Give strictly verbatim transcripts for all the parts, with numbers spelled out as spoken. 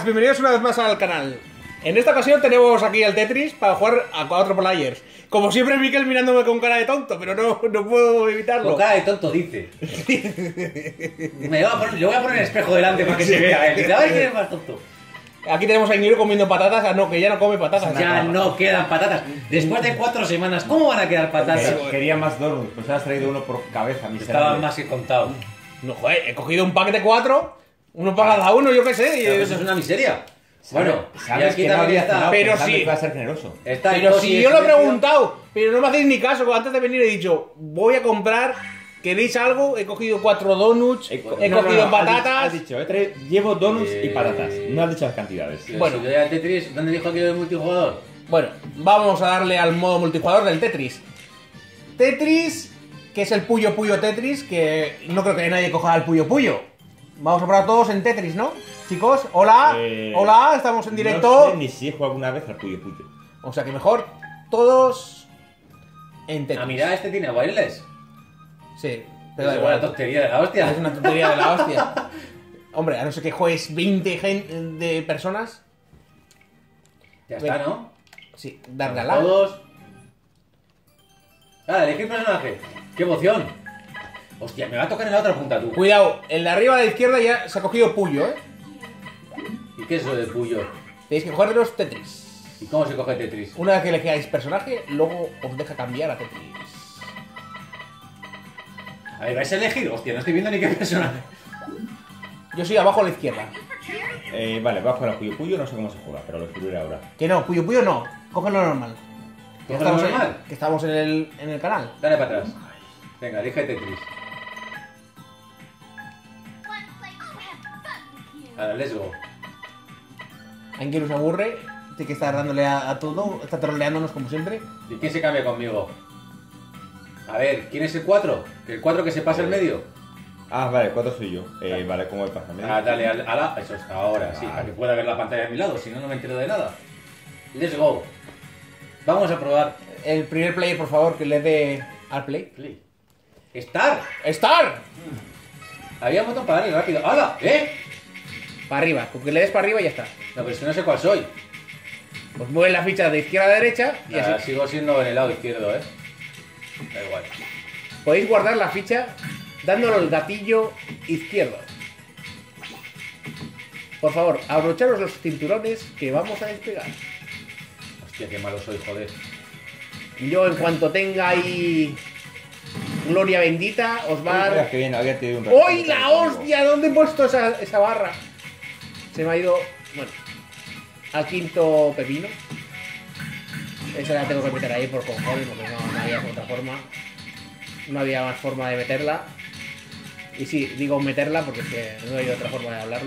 buenas, bienvenidos una vez más al canal. En esta ocasión tenemos aquí el Tetris para jugar a cuatro players. Como siempre, Miquel mirándome con cara de tonto, pero no, no puedo evitarlo. Con cara de tonto dice. Me voy a poner, yo voy a poner el espejo delante para que se vea. ¿Eh? ¿Sabes quién es más tonto? Aquí tenemos a Iñigo comiendo patatas. Ah, no, que ya no come patatas. Ya no quedan patatas. Después de cuatro semanas, ¿cómo van a quedar patatas? Eh, quería más donuts, pues has traído uno por cabeza, miserable. Estaban más que contados. No, joder, he cogido un pack de cuatro, uno para cada uno, yo qué sé. Y Pero eso es una miseria. Bueno, sabes y aquí que no también había está. cenado Pero pensando sí. que iba a ser generoso. Está el Pero Tosi si de yo lo he silencio. preguntado, pero no me hacéis ni caso. Antes de venir he dicho, voy a comprar, ¿queréis algo? He cogido cuatro donuts, he, co- he no, no, cogido no, patatas. Has dicho, has dicho, he traído- llevo donuts Eh, y patatas. No has dicho las cantidades. Pero Bueno. si yo ya Tetris, ¿dónde dijo que era el multijugador? Bueno, vamos a darle al modo multijugador del Tetris. Tetris, que es el Puyo Puyo Tetris, que no creo que nadie coja el Puyo Puyo. Vamos a probar todos en Tetris, ¿no? Chicos, hola, Eh, hola, estamos en No directo. sé ni si he jugado alguna vez al Puyo Puyo. O sea que mejor todos en Tetris. Ah, mira, este tiene wireless. Sí, pero Pero da es una igual. tontería de la hostia. Es una tontería de la hostia. Hombre, a no ser que juegues veinte gen de personas. Ya está, ¿no? Sí, darle a la. Todos. Ah, elegir personaje. ¡Qué emoción! Hostia, me va a tocar en la otra punta tú. Cuidado, el de arriba a la izquierda ya se ha cogido Puyo, ¿eh? ¿Y qué es eso de Puyo? Tenéis que coger los Tetris. ¿Y cómo se coge Tetris? Una vez que elijáis personaje, luego os deja cambiar a Tetris. A ver, ¿vais a elegir? Hostia, no estoy viendo ni qué personaje. Yo soy abajo a la izquierda. Eh, vale, voy a jugar al Puyo Puyo, no sé cómo se juega, pero lo escribiré ahora. Que no, Puyo Puyo no. Cógelo normal. Que ¿Cógelo estamos en- normal? que estamos en el, en el canal. Dale para atrás. Venga, elige Tetris. Ahora, let's go. Anguero se aburre. Tiene que estar dándole a, a todo. Está troleándonos como siempre. ¿Y quién se cambia conmigo? A ver, ¿quién es el cuatro? ¿El cuatro que se pasa el medio? Ah, vale, cuatro soy yo. Eh, vale, ¿cómo me pasa? ¿Me Ah, dale al- a la... Eso es ahora, sí, para que pueda ver la pantalla de mi lado, si no, no me entero de nada. Let's go. Vamos a probar. El primer player, por favor, que le dé al play. Play. ¡Star! ¡Star! Había un botón para darle rápido. ¡Hala! ¿Eh? Para arriba. Con que le des para arriba y ya está. No, pero es que no sé cuál soy. Pues mueve la ficha de izquierda a derecha y Ah, así. sigo siendo en el lado izquierdo, ¿eh? Da igual. Podéis guardar la ficha dándole al gatillo izquierdo. Por favor, abrocharos los cinturones que vamos a despegar. Hostia, qué malo soy, joder. Yo, en cuanto tenga ahí gloria bendita, os va a Mira, dar... que bien, había tenido un ¡Uy, la hostia! ¿Dónde he puesto esa, esa barra? Se me ha ido... Bueno, al quinto pepino. Esa la tengo que meter ahí por cojones, porque no, no había otra forma. No había más forma de meterla. Y sí, digo meterla porque es que no hay otra forma de hablarlo.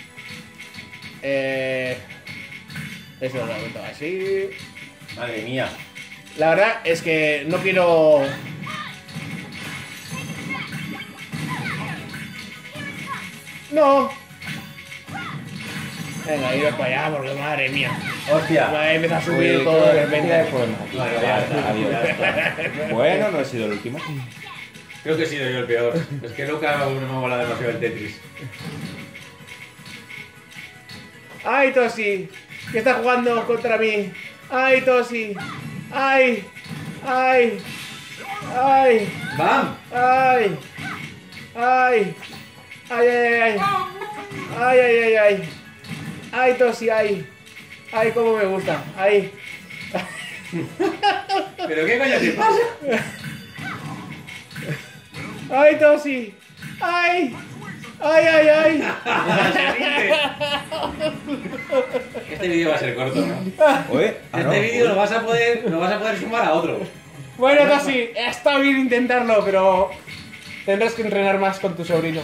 Eh... Eso lo meto así. Madre mía. La verdad es que no quiero... No. Venga, iros para allá porque madre mía. Hostia. Me empieza a subir todo de repente. Vale, ya está, Adiós. ya está. Bueno, no he sido el último. Creo que he sido yo el peor. Es que nunca no me mola demasiado el Tetris. ¡Ay, Tosi! Que está jugando contra mí. ¡Ay, Tosi! ¡Ay! ¡Ay! ¡Ay! ¡Bam! ¡Ay! ¡Ay! ¡Ay, ay, ay! ¡Ay, ay, ay, ay! ¡Ay, Tosi, ay! ¡Ay, cómo me gusta! ¡Ay! ¿Pero qué coño te pasa? ¡Ay, Tosi! ¡Ay! ¡Ay, ay, ay! Este vídeo va a ser corto, ¿no? Oye, ah, no, Este vídeo oye. lo vas a poder, lo vas a poder sumar a otro. Bueno, Tosi, está bien intentarlo, pero tendrás que entrenar más con tu sobrino.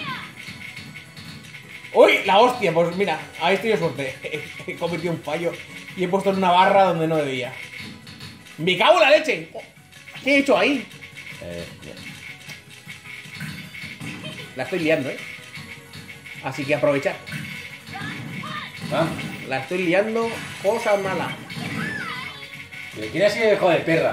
¡Uy! La hostia, pues mira, ahí estoy de suerte. He cometido un fallo y he puesto en una barra donde no debía. ¡Me cago en la leche! ¿Qué he hecho ahí? Eh, bien. La estoy liando, ¿eh? Así que aprovechar. ¿Ah? La estoy liando, cosa mala. ¿Pero quién ha sido hijo de perra?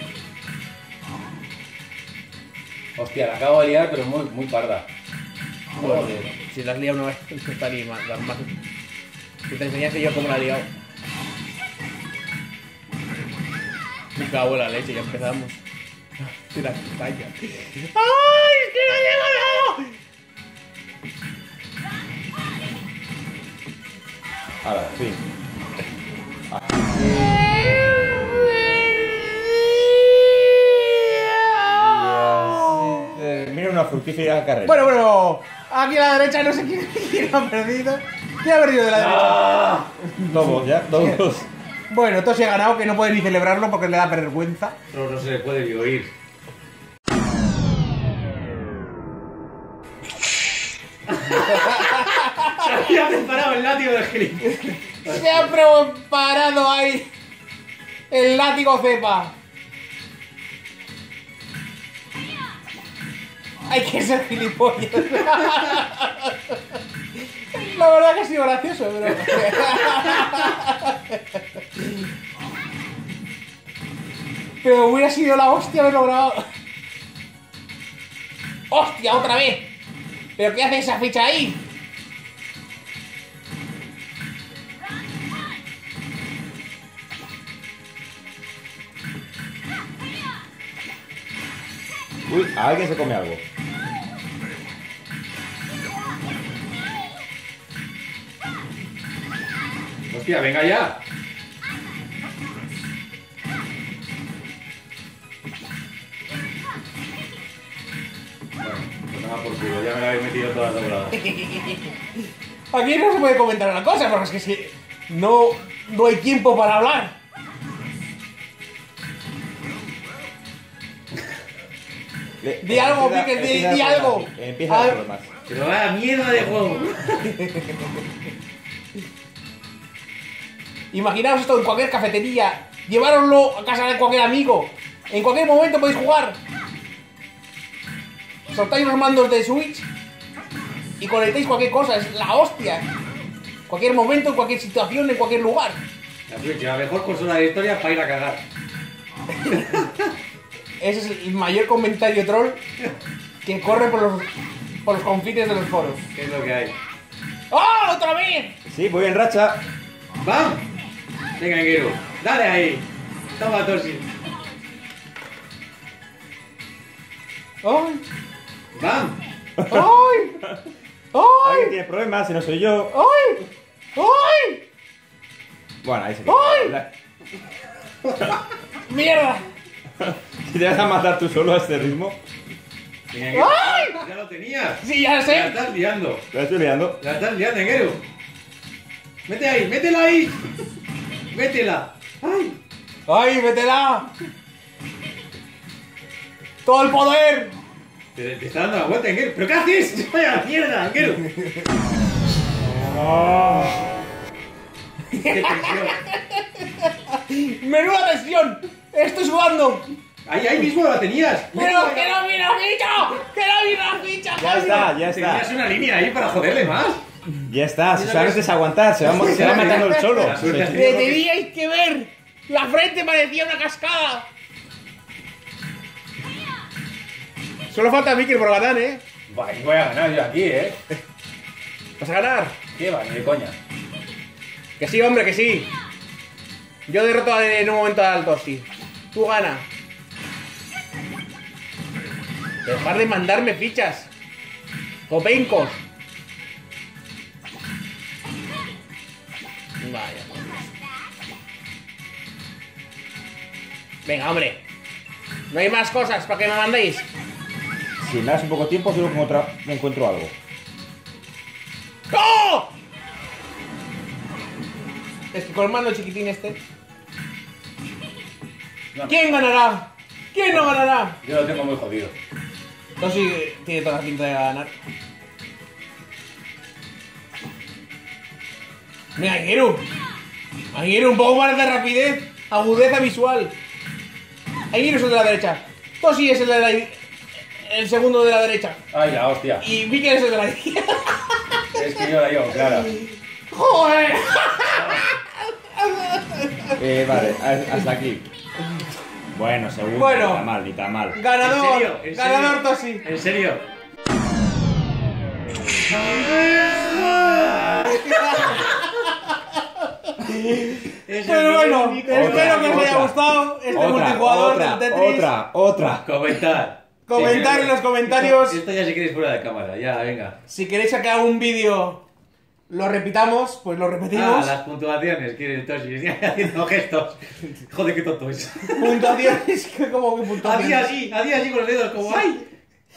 Hostia, la acabo de liar, pero muy, muy parda. Bueno, Joder. si la has liado una vez, no está ni mal. Las más... Si te enseñase yo cómo la he liado. Me cago en la leche, ya empezamos. De la pantalla. ¡Ay! ¡Es que no llego nada! Ahora, fin. Eh, mira una fructífera carrera. Bueno, bueno, aquí a la derecha no sé quién, quién ha perdido. ¿Quién ha perdido de la derecha? ¡Ah! Todos, ya, todos. Bueno, Tosi ha ganado, que no puede ni celebrarlo porque le da vergüenza. No, no se le puede ni oír. Se había preparado el látigo del gilipollas. Se ha preparado ahí el látigo cepa. Hay que ser gilipollas. La verdad que ha sido gracioso, pero... Pero hubiera sido la hostia haberlo grabado. ¡Hostia, otra vez! ¿Pero qué hace esa ficha ahí? Uy, a alguien se come algo. Hostia, venga ya. Bueno, pues nada por culo, ya me la habéis metido todas dobladas. Aquí no se puede comentar una cosa, porque es que si no, no hay tiempo para hablar. Le- Di algo, empieza- Pique, di- empieza di el algo. problema. Empieza A el ver. problema. Pero vaya mierda de juego. Imaginaos esto en cualquier cafetería. Llevároslo a casa de cualquier amigo. En cualquier momento podéis jugar. Soltáis los mandos de Switch y conectáis cualquier cosa. Es la hostia. Cualquier momento, en cualquier situación, en cualquier lugar. La Switch, la mejor consola de la historia para ir a cagar. Ese es el mayor comentario troll que corre por los, por los confines de los foros. ¿Qué es lo que hay? ¡Oh, otra vez! Sí, voy en racha. ¡Bam! Venga, Enguero, dale ahí. Toma, Tosi. ¡Ay! ¡Bam! ¡Ay! Alguien ¡Ay! tiene problemas, si no soy yo. ¡Ay! ¡Ay! Bueno, ahí se queda. ¡Ay! ¡Mierda! Si te vas a matar tú solo a este ritmo, Venga, Enguero. ¡Ay! Ya lo tenías. Sí, ya La sé. estás liando. te estoy liando. La estás liando, Enguero. Mete ahí, métela ahí. Métela. ¡Ay! ¡Ay, métela! ¡Todo el poder! Te, te está dando la vuelta, Enguero. ¿Pero qué haces? ¡Vaya mierda, Enguero! ¡Qué tensión! ¡Menuda tensión! ¡Estoy sudando! Ahí, ahí mismo la tenías. ¡Pero que no mira ficha! ¡Que no mira ficha! Ya está, ya Tenías está. una línea ahí para joderle más. Ya está, si solamente es aguantar, se va, mo- se va matando el solo. La suerte Sí. ¡Le teníais que ver! ¡La frente parecía una cascada! Solo falta Mikel por ganar, ¿eh? Va, y voy a ganar yo aquí, ¿eh? ¿Vas a ganar? ¿Qué va? Ni de coña. Que sí, hombre, que sí. Yo derroto en un momento alto, sí. Tú gana. Dejar de mandarme fichas. Copencos. Vaya. Venga, hombre. No hay más cosas para que me mandéis. Si me das un poco de tiempo, seguro que encuentro, encuentro algo. ¡Oh! Es que con el mando chiquitín este. No. ¿Quién ganará? ¿Quién no ganará? Yo lo tengo muy jodido. Tosi tiene toda la pinta de ganar. Mira, Angiru. Angiru, un poco más de rapidez. Agudeza visual. Angiru es el de la derecha. Tosi es el de la... el segundo de la derecha. Ay, la hostia. Y Mikel es el de la izquierda. Es que yo la llevo clara. ¡Joder! Eh, vale, a- hasta aquí. Bueno, segundo, Bueno. ni tan mal, ni tan mal. Ganador. ¿En serio? ¿En serio? Ganador Tosi. ¿En serio? Pero bueno, espero que os haya gustado este Otra, multijugador otra, del Tetris. otra, otra. Comentar. Comentar en los comentarios. Esto ya si queréis fuera de cámara, ya, venga. Si queréis que haga un vídeo, lo repitamos, pues lo Ah, repetimos. las puntuaciones, quiere el Toshi, haciendo gestos. Joder, qué tonto es. Puntuaciones, que como que puntuaciones. Hacía así, hacía así con los dedos, como ¡ay!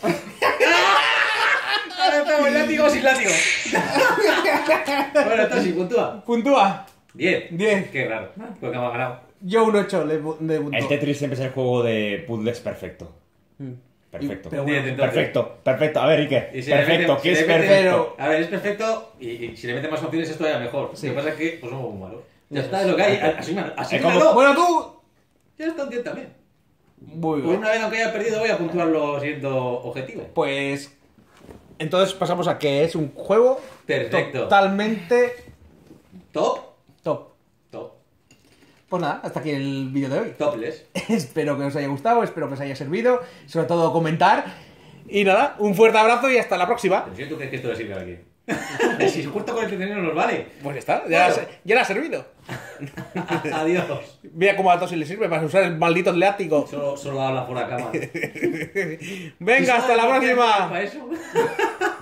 Ahora estamos en látigo o sin látigo. Bueno, Toshi, puntúa. Puntúa. diez. diez. Qué raro. Porque hemos ganado. Yo un ocho le, pu- le punto. El Tetris siempre es el juego de puzzles perfecto. Mm. Perfecto. Pero diez, bueno, entonces. Perfecto, perfecto. A ver, Iker. Y si le Perfecto, meten- ¿qué si es le meten- perfecto? A ver, es perfecto y, y si le meten más opciones esto ya mejor. Sí. Lo que pasa es que pues somos muy malos. Ya está, es lo que hay. Así, así Es como- míralo. bueno, tú. Ya está un diez también. Muy Pues bien. una vez aunque haya perdido voy a puntuarlo siendo objetivo. Pues. Entonces pasamos a que es un juego Perfecto. totalmente Top. top. Top. Pues nada, hasta aquí el vídeo de hoy. Topless. Espero que os haya gustado, espero que os haya servido, sobre todo comentar. Y nada, un fuerte abrazo y hasta la próxima. Pero si tú crees que esto le sirve a alguien. Si justo con el entretenimiento nos vale. Pues ya está, ya, Bueno. ya le ha servido. Adiós. Mira cómo a todos le sirve para usar el maldito látigo. Solo, solo habla fuera de cámara. Venga, hasta la próxima. Para eso.